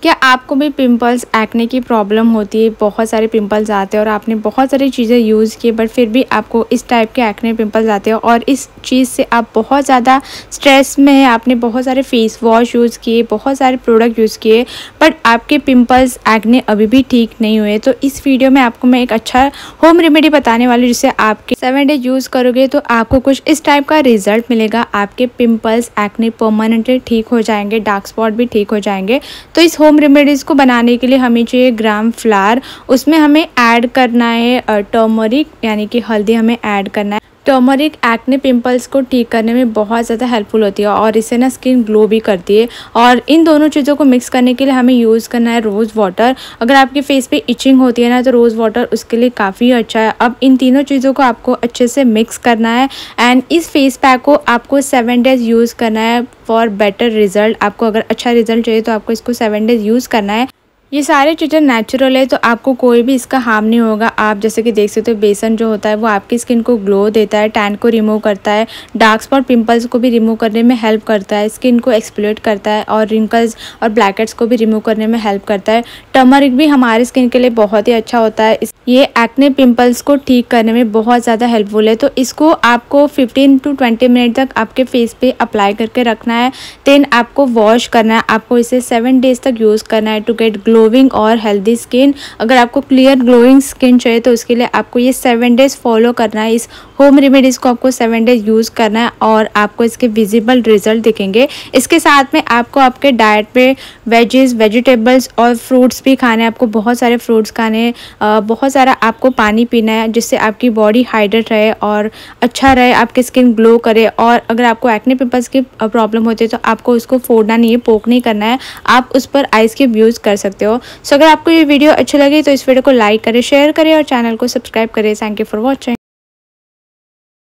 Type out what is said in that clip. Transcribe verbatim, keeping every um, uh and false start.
क्या आपको भी पिंपल्स एक्ने की प्रॉब्लम होती है? बहुत सारे पिंपल्स आते हैं और आपने बहुत सारी चीज़ें यूज़ की बट फिर भी आपको इस टाइप के एक्ने पिंपल्स आते हैं और इस चीज़ से आप बहुत ज़्यादा स्ट्रेस में हैं। आपने बहुत सारे फेस वॉश यूज़ किए, बहुत सारे प्रोडक्ट यूज़ किए बट आपके पिंपल्स एक्ने अभी भी ठीक नहीं हुए। तो इस वीडियो में आपको मैं एक अच्छा होम रेमेडी बताने वाली हूँ जिससे आपके सेवन डेज यूज़ करोगे तो आपको कुछ इस टाइप का रिजल्ट मिलेगा। आपके पिंपल्स एक्ने परमानेंटली ठीक हो जाएंगे, डार्क स्पॉट भी ठीक हो जाएंगे। तो इस होम रेमेडीज़ को बनाने के लिए हमें चाहिए ग्राम फ्लावर। उसमें हमें ऐड करना है टर्मरिक यानी कि हल्दी हमें ऐड करना है। टर्मरिक एक्ने पिंपल्स को ठीक करने में बहुत ज़्यादा हेल्पफुल होती है और इससे ना स्किन ग्लो भी करती है। और इन दोनों चीज़ों को मिक्स करने के लिए हमें यूज़ करना है रोज़ वाटर। अगर आपके फेस पे इचिंग होती है ना तो रोज़ वाटर उसके लिए काफ़ी अच्छा है। अब इन तीनों चीज़ों को आपको अच्छे से मिक्स करना है एंड इस फेस पैक को आपको सेवन डेज यूज़ करना है फॉर बेटर रिजल्ट। आपको अगर अच्छा रिजल्ट चाहिए तो आपको इसको सेवन डेज यूज़ करना है। ये सारी चीज़ें नेचुरल है तो आपको कोई भी इसका हार्म नहीं होगा। आप जैसे कि देख सकते हो बेसन जो होता है वो आपकी स्किन को ग्लो देता है, टैन को रिमूव करता है, डार्क स्पॉट पिंपल्स को भी रिमूव करने में हेल्प करता है, स्किन को एक्सफोलिएट करता है और रिंकल्स और ब्लैकहेड्स को भी रिमूव करने में हेल्प करता है। टर्मरिक भी हमारी स्किन के लिए बहुत ही अच्छा होता है। ये एक्ने पिंपल्स को ठीक करने में बहुत ज़्यादा हेल्पफुल है। तो इसको आपको फिफ्टीन टू ट्वेंटी मिनट तक आपके फेस पे अप्लाई करके रखना है। देन आपको वॉश करना है। आपको इसे सेवन डेज तक यूज़ करना है टू गेट ग्लोइंग और हेल्दी स्किन। अगर आपको क्लियर ग्लोइंग स्किन चाहिए तो उसके लिए आपको ये सेवन डेज फॉलो करना है। इस होम रेमेडीज़ को आपको सेवन डेज यूज़ करना है और आपको इसके विजिबल रिजल्ट दिखेंगे। इसके साथ में आपको आपके डाइट पे वेजेस, वेजिटेबल्स और फ्रूट्स भी खाने हैं। आपको बहुत सारे फ्रूट्स खाने हैं, बहुत सारा आपको पानी पीना है जिससे आपकी बॉडी हाइड्रेट रहे और अच्छा रहे, आपकी स्किन ग्लो करे। और अगर आपको एक्ने पिंपल्स की प्रॉब्लम होती है तो आपको उसको फोड़ना नहीं है, पोक नहीं करना है, आप उस पर आइस क्यूब यूज़ कर सकते हो। सो अगर आपको ये वीडियो अच्छी लगी तो इस वीडियो को लाइक करें, शेयर करें और चैनल को सब्सक्राइब करें। Thank you for watching.